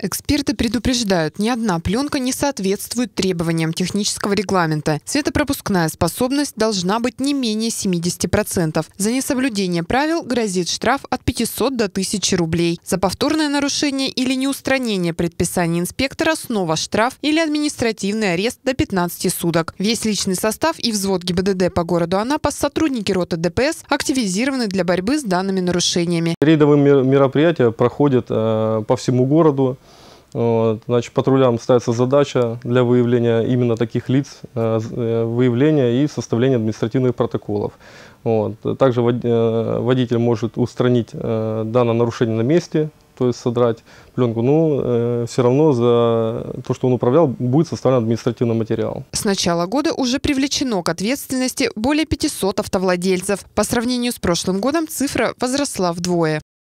Эксперты предупреждают, ни одна пленка не соответствует требованиям технического регламента. Светопропускная способность должна быть не менее 70%. За несоблюдение правил грозит штраф от 500 до 1000 рублей. За повторное нарушение или неустранение предписаний инспектора снова штраф или административный арест до 15 суток. Весь личный состав и взвод ГИБДД по городу Анапа, сотрудники роты ДПС активизированы для борьбы с данными нарушениями. Рейдовые мероприятия проходят по всему городу. Значит, патрулям ставится задача для выявления именно таких лиц, выявления и составления административных протоколов. Также водитель может устранить данное нарушение на месте, то есть содрать пленку, но все равно за то, что он управлял, будет составлен административный материал. С начала года уже привлечено к ответственности более 500 автовладельцев. По сравнению с прошлым годом цифра возросла вдвое.